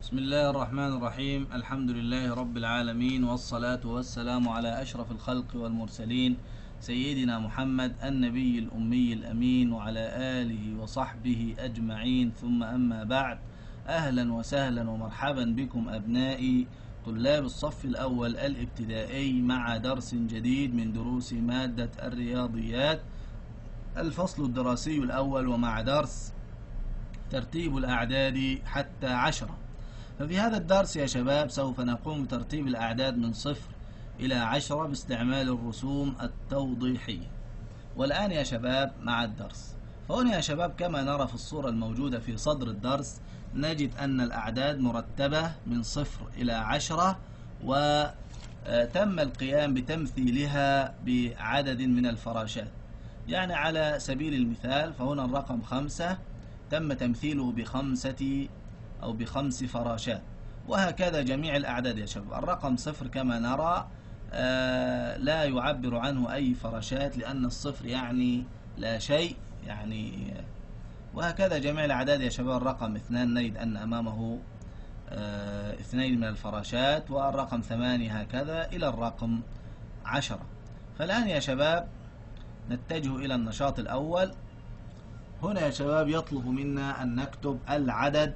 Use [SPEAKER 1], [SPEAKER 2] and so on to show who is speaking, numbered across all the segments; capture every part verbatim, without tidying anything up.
[SPEAKER 1] بسم الله الرحمن الرحيم. الحمد لله رب العالمين، والصلاة والسلام على أشرف الخلق والمرسلين سيدنا محمد النبي الأمي الأمين وعلى آله وصحبه أجمعين، ثم أما بعد. أهلا وسهلا ومرحبا بكم أبنائي طلاب الصف الأول الابتدائي مع درس جديد من دروس مادة الرياضيات، الفصل الدراسي الأول، ومع درس ترتيب الأعداد حتى عشرة. ففي هذا الدرس يا شباب سوف نقوم بترتيب الأعداد من صفر إلى عشرة باستعمال الرسوم التوضيحية. والآن يا شباب مع الدرس. فهنا يا شباب كما نرى في الصورة الموجودة في صدر الدرس نجد أن الأعداد مرتبة من صفر إلى عشرة، وتم القيام بتمثيلها بعدد من الفراشات. يعني على سبيل المثال فهنا الرقم خمسة تم تمثيله بخمسة أو بخمس فراشات، وهكذا جميع الأعداد يا شباب. الرقم صفر كما نرى آه لا يعبر عنه أي فراشات، لأن الصفر يعني لا شيء يعني. وهكذا جميع الأعداد يا شباب. الرقم اثنان نجد أن أمامه آه اثنين من الفراشات، والرقم ثمانية هكذا إلى الرقم عشرة. فالآن يا شباب نتجه إلى النشاط الأول. هنا يا شباب يطلب منا أن نكتب العدد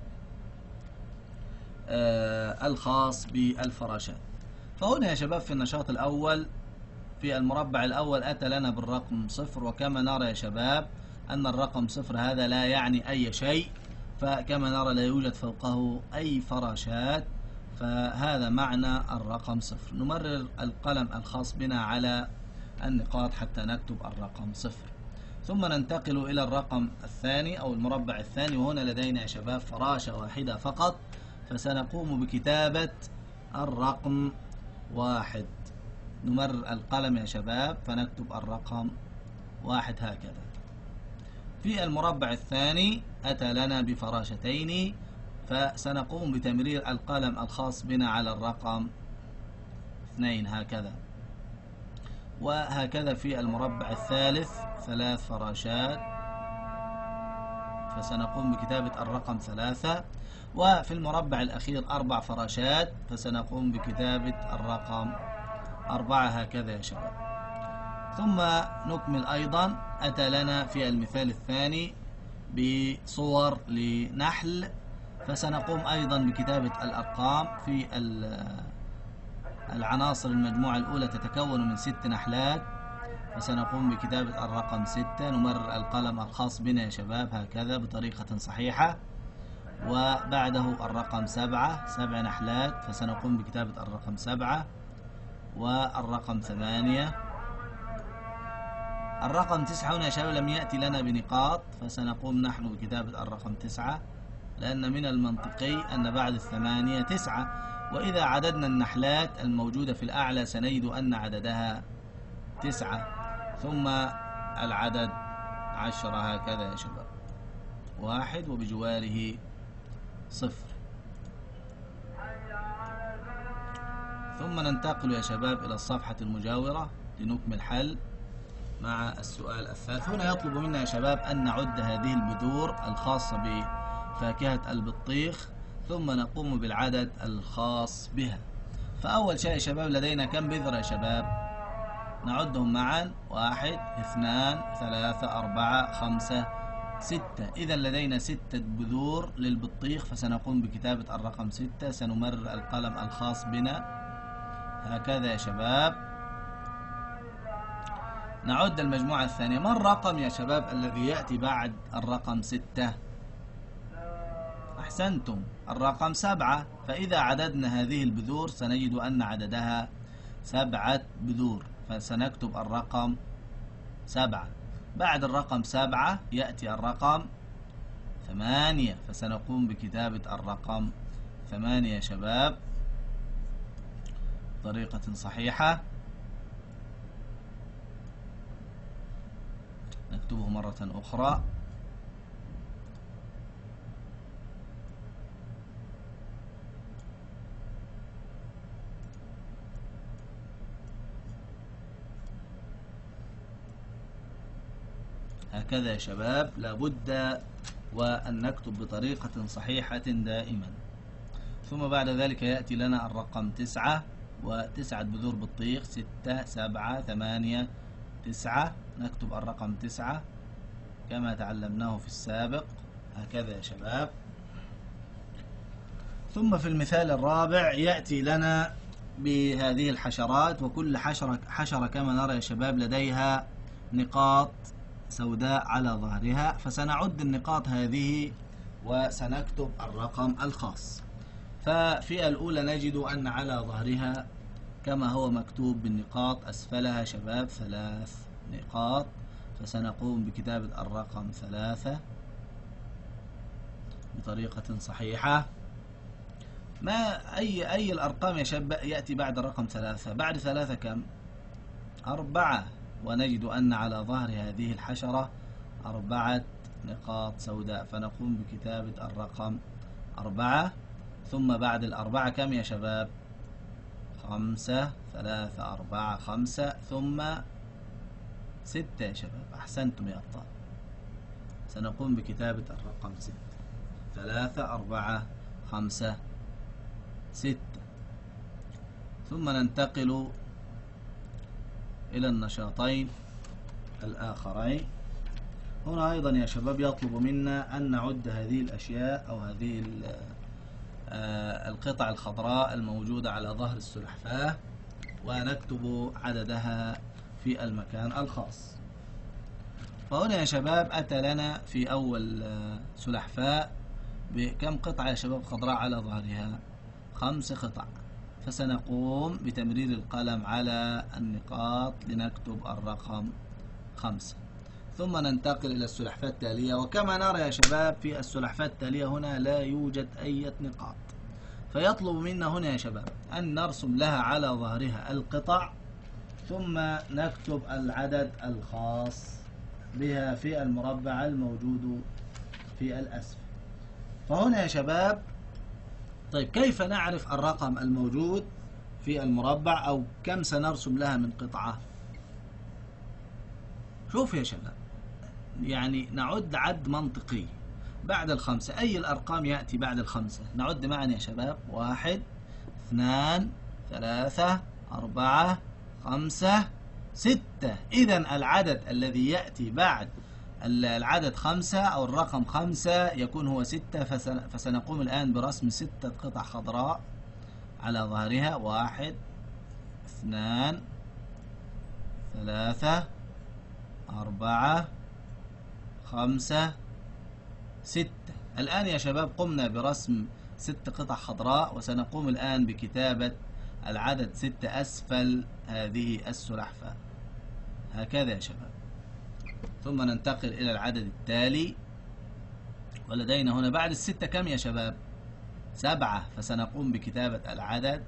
[SPEAKER 1] آه الخاص بالفراشات. فهنا يا شباب في النشاط الأول في المربع الأول أتى لنا بالرقم صفر، وكما نرى يا شباب أن الرقم صفر هذا لا يعني أي شيء، فكما نرى لا يوجد فوقه أي فراشات، فهذا معنى الرقم صفر. نمرر القلم الخاص بنا على النقاط حتى نكتب الرقم صفر. ثم ننتقل إلى الرقم الثاني أو المربع الثاني، وهنا لدينا يا شباب فراشة واحدة فقط، فسنقوم بكتابة الرقم واحد. نمرر القلم يا شباب فنكتب الرقم واحد هكذا. في المربع الثاني أتى لنا بفراشتين، فسنقوم بتمرير القلم الخاص بنا على الرقم اثنين هكذا. وهكذا في المربع الثالث ثلاث فراشات، فسنقوم بكتابة الرقم ثلاثة. وفي المربع الأخير أربع فراشات، فسنقوم بكتابة الرقم أربعة هكذا يا شباب. ثم نكمل أيضا. أتى لنا في المثال الثاني بصور لنحل، فسنقوم أيضا بكتابة الأرقام. في العناصر المجموعة الأولى تتكون من ست نحلات، فسنقوم بكتابة الرقم ستة. نمرر القلم الخاص بنا يا شباب هكذا بطريقة صحيحة. وبعده الرقم سبعة، سبع نحلات، فسنقوم بكتابة الرقم سبعة. والرقم ثمانية. الرقم تسعة هنا يا شباب لم يأتي لنا بنقاط، فسنقوم نحن بكتابة الرقم تسعة، لأن من المنطقي أن بعد الثمانية تسعة. وإذا عددنا النحلات الموجودة في الأعلى سنجد أن عددها تسعة. ثم العدد عشرة هكذا يا شباب، واحد وبجواره صفر. ثم ننتقل يا شباب إلى الصفحة المجاورة لنكمل حل مع السؤال الثالث. هنا يطلب منا يا شباب أن نعد هذه البذور الخاصة بفاكهة البطيخ، ثم نقوم بالعدد الخاص بها. فأول شيء يا شباب لدينا كم بذرة يا شباب؟ نعدهم معا: واحد، اثنان، ثلاثة، أربعة، خمسة، ستة. إذا لدينا ستة بذور للبطيخ، فسنقوم بكتابة الرقم ستة. سنمرر القلم الخاص بنا هكذا يا شباب. نعد المجموعة الثانية. ما الرقم يا شباب الذي يأتي بعد الرقم ستة؟ أحسنتم، الرقم سبعة. فإذا عددنا هذه البذور سنجد أن عددها سبعة بذور، فسنكتب الرقم سبعة. بعد الرقم سبعة يأتي الرقم ثمانية، فسنقوم بكتابة الرقم ثمانية يا شباب بطريقة صحيحة. نكتبه مرة أخرى. هكذا يا شباب، لابد وأن نكتب بطريقة صحيحة دائما. ثم بعد ذلك يأتي لنا الرقم تسعة، وتسعة بذور بطيخ، ستة، سبعة، ثمانية، تسعة. نكتب الرقم تسعة كما تعلمناه في السابق، هكذا يا شباب. ثم في المثال الرابع يأتي لنا بهذه الحشرات، وكل حشرة حشرة كما نرى يا شباب لديها نقاط سوداء على ظهرها، فسنعد النقاط هذه وسنكتب الرقم الخاص. ففي الأولى نجد أن على ظهرها كما هو مكتوب بالنقاط أسفلها شباب ثلاث نقاط، فسنقوم بكتابة الرقم ثلاثة بطريقة صحيحة. ما أي أي الأرقام يا شباب يأتي بعد الرقم ثلاثة؟ بعد ثلاثة كم؟ أربعة، ونجد أن على ظهر هذه الحشرة أربعة نقاط سوداء، فنقوم بكتابة الرقم أربعة. ثم بعد الأربعة كم يا شباب؟ خمسة، ثلاثة، أربعة، خمسة، ثم ستة يا شباب. أحسنتم يا أبطال. سنقوم بكتابة الرقم ستة، ثلاثة، أربعة، خمسة، ستة. ثم ننتقل إلى النشاطين الآخرين. هنا أيضا يا شباب يطلب منا أن نعد هذه الأشياء أو هذه القطع الخضراء الموجودة على ظهر السلحفاة، ونكتب عددها في المكان الخاص. فهنا يا شباب أتى لنا في أول سلحفاة بكم قطعة يا شباب خضراء على ظهرها؟ خمس قطع، فسنقوم بتمرير القلم على النقاط لنكتب الرقم خمسة. ثم ننتقل إلى السلحفاة التالية، وكما نرى يا شباب في السلحفاة التالية هنا لا يوجد أي نقاط، فيطلب منا هنا يا شباب أن نرسم لها على ظهرها القطع، ثم نكتب العدد الخاص بها في المربع الموجود في الأسفل. فهنا يا شباب طيب كيف نعرف الرقم الموجود في المربع أو كم سنرسم لها من قطعة؟ شوف يا شباب، يعني نعد عد منطقي بعد الخمسة. أي الأرقام يأتي بعد الخمسة؟ نعد معا يا شباب: واحد، اثنان، ثلاثة، أربعة، خمسة، ستة. إذا العدد الذي يأتي بعد العدد خمسة أو الرقم خمسة يكون هو ستة. فسنقوم الآن برسم ستة قطع خضراء على ظهرها: واحد، اثنان، ثلاثة، أربعة، خمسة، ستة. الآن يا شباب قمنا برسم ست قطع خضراء، وسنقوم الآن بكتابة العدد ستة أسفل هذه السلحفاة، هكذا يا شباب. ثم ننتقل إلى العدد التالي، ولدينا هنا بعد الستة كم يا شباب؟ سبعة، فسنقوم بكتابة العدد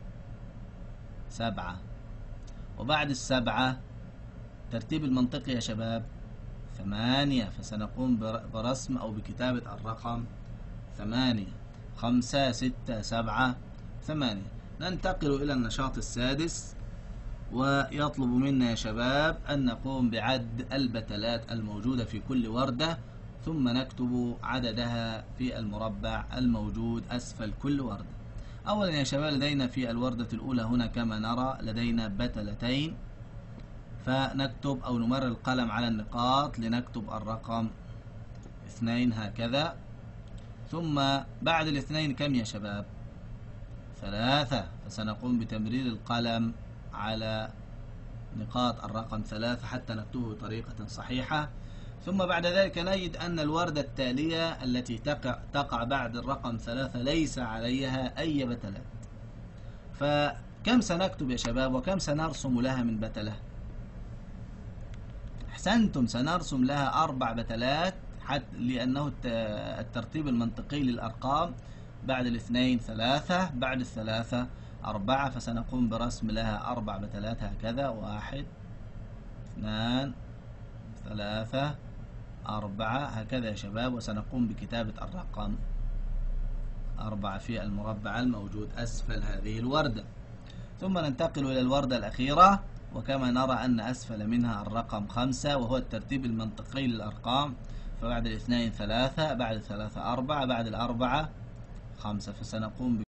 [SPEAKER 1] سبعة. وبعد السبعة ترتيب المنطقي يا شباب ثمانية، فسنقوم برسم أو بكتابة الرقم ثمانية. خمسة، ستة، سبعة، ثمانية. ننتقل إلى النشاط السادس، ويطلب منا يا شباب أن نقوم بعد البتلات الموجودة في كل وردة، ثم نكتب عددها في المربع الموجود أسفل كل وردة. أولا يا شباب لدينا في الوردة الأولى هنا كما نرى لدينا بتلتين، فنكتب أو نمرر القلم على النقاط لنكتب الرقم اثنين، هكذا. ثم بعد الاثنين كم يا شباب؟ ثلاثة، فسنقوم بتمرير القلم على نقاط الرقم ثلاثة حتى نكتبه بطريقة صحيحة. ثم بعد ذلك نجد أن الوردة التالية التي تقع, تقع بعد الرقم ثلاثة ليس عليها أي بتلات، فكم سنكتب يا شباب وكم سنرسم لها من بتلة؟ أحسنتم، سنرسم لها أربع بتلات، حتى لأنه الترتيب المنطقي للأرقام بعد الاثنين ثلاثة، بعد الثلاثة أربعة، فسنقوم برسم لها أربع بتلات هكذا: واحد، اثنان، ثلاثة، أربعة، هكذا يا شباب. وسنقوم بكتابة الرقم أربعة في المربع الموجود أسفل هذه الوردة. ثم ننتقل إلى الوردة الأخيرة، وكما نرى أن أسفل منها الرقم خمسة، وهو الترتيب المنطقي للأرقام، فبعد الاثنين ثلاثة، بعد الثلاثة أربعة، بعد الأربعة خمسة، فسنقوم